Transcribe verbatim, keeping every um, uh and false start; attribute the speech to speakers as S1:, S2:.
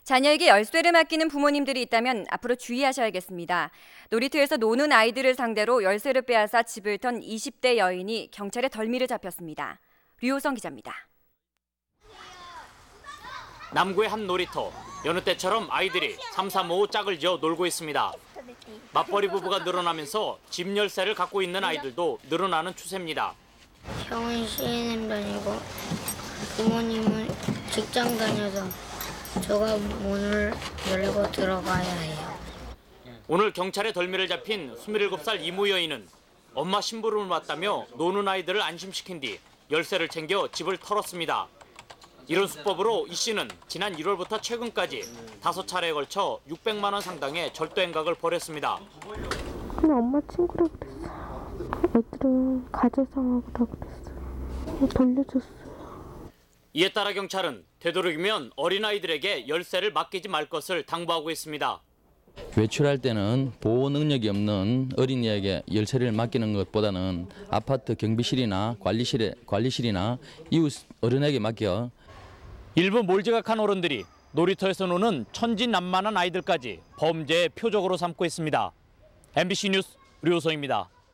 S1: 자녀에게 열쇠를 맡기는 부모님들이 있다면 앞으로 주의하셔야겠습니다. 놀이터에서 노는 아이들을 상대로 열쇠를 빼앗아 집을 턴 이십 대 여인이 경찰에 덜미를 잡혔습니다. 류호성 기자입니다.
S2: 남구의 한 놀이터. 여느 때처럼 아이들이 삼삼오오 짝을 지어 놀고 있습니다. 맞벌이 부부가 늘어나면서 집 열쇠를 갖고 있는 아이들도 늘어나는 추세입니다.
S3: 형은 씨엔엠 다니고 부모님은 직장 다녀서 저가 문을 열고 들어가야 해요.
S2: 오늘 경찰에 덜미를 잡힌 스물일곱 살 이모 여인은 엄마 심부름을 왔다며 노는 아이들을 안심시킨 뒤 열쇠를 챙겨 집을 털었습니다. 이런 수법으로 이 씨는 지난 일월부터 최근까지 다섯 차례에 걸쳐 육백만 원 상당의 절도 행각을 벌였습니다.
S4: 그냥 엄마 친구라 그랬어요. 애들은 가재상하고라 그랬어요. 돌려줬어요.
S2: 이에 따라 경찰은 되도록이면 어린아이들에게 열쇠를 맡기지 말 것을 당부하고 있습니다.
S5: 외출할 때는 보호 능력이 없는 어린이에게 열쇠를 맡기는 것보다는 아파트 경비실이나 관리실에, 관리실이나 이웃 어른에게 맡겨
S2: 일부 몰지각한 어른들이 놀이터에서 노는 천진난만한 아이들까지 범죄의 표적으로 삼고 있습니다. 엠비씨 뉴스 류호성입니다.